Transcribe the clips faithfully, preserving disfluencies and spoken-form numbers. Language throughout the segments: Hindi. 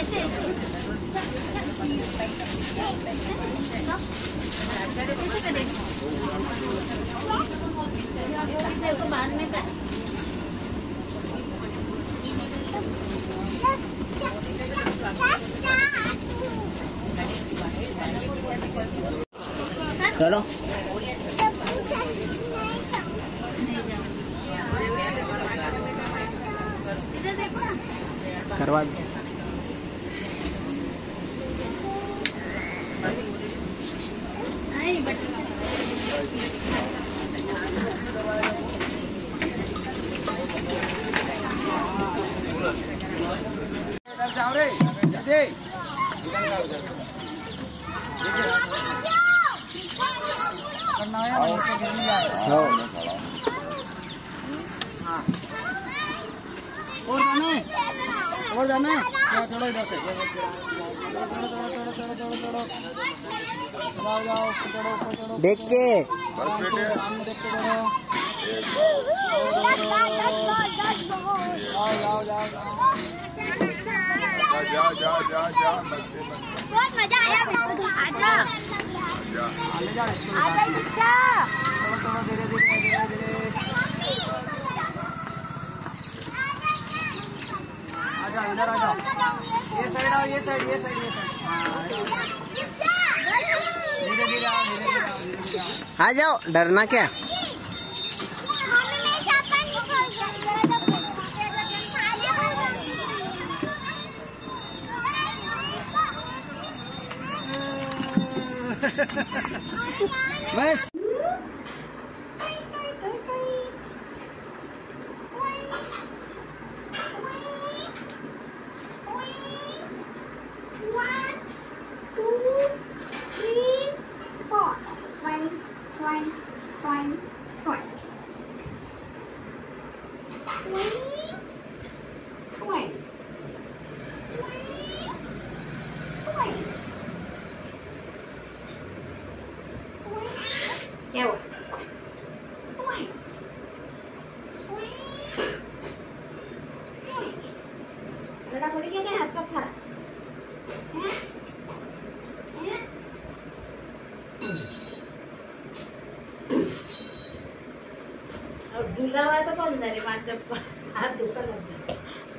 चलो करवा दो। जाओ रे दे करना है और जाना है और जाना है चलो इधर से चलो चलो चलो चलो चलो चलो जाओ जाओ चलो ऊपर चलो देख के सामने देख के चलो जाओ जाओ जाओ जा जा जा जा बहुत मजा आया मेरे को। आजा आजा आजा बच्चा। थोड़ा थोड़ा धीरे धीरे धीरे धीरे आजा इधर आजा ये साइड आओ ये साइड ये साइड ये साइड धीरे धीरे आओ धीरे धीरे आओ धीरे धीरे आओ। आ जाओ, डरना क्या। बस क्या हुआ? लड़ा पड़ी क्या हाथ पर खा हैं? हैं? और झूला हुआ तो कौन दे पाँच जब हाथ दुखा लग जाए।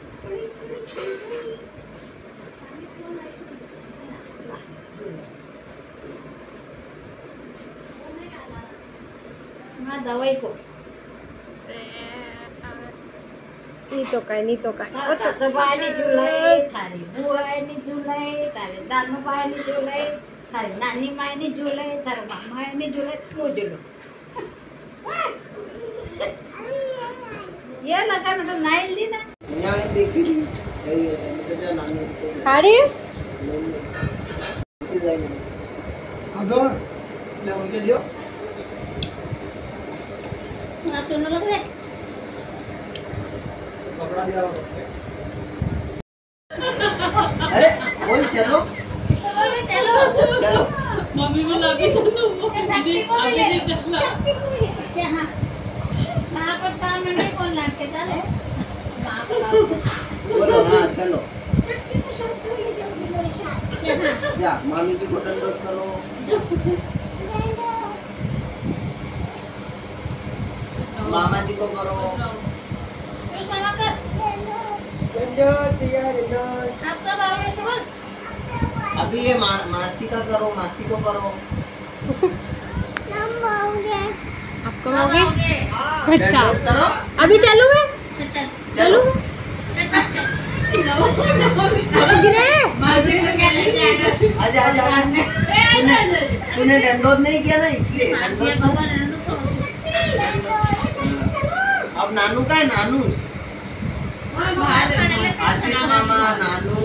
दवाई को नी तो काय नी तो काय तो बायने झुलाई थारी बुआने झुलाई तारे दानो बायने झुलाई तारे नानी मायने झुलाई तारे मामा मायने झुलाई वो झुलो ये लगा ना तो नाइल दी ना यहाँ देख रही है मुझे जो नानी खा रही है अब ले उनके लियो ना सुनो लग रहा है कपड़ा दिया हो अरे बोल चलो चलो चलो मम्मी बोला अभी चलो शक्ति को भी ले शक्ति को भी ले क्या हाँ माँ को काम नहीं कौन लाके चले माँ को बोलो हाँ चलो शक्ति को शक्ति को ले जाओ मेरे साथ क्या हाँ जा मामी जी को दंडोत करो मामा जी को करो कुछ मामा कर दंडोत दिया दंडोत आपका बाबा से बोल अभी ये मा, मासी का करो मासी को करो आपको मांगे अच्छा दंडोत करो अभी चलूं मैं अच्छा चलो अभी गिरे माजी को क्या ले जाएगा आजा आजा आजा तूने दंडोत नहीं किया ना इसलिए ये दंडोत बाबा नानू को अब नानू का है नानू आशीष मामा नानू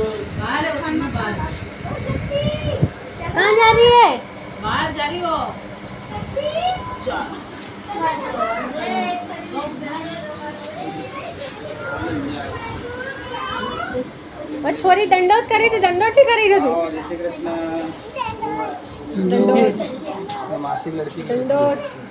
कहाँ जा रही है बाहर जा रही हो वो छोरी दंडोत करी थी दंडोत ही करी रही तू जैसे कृष्ण दंडोत मासिक लड़की दंडोत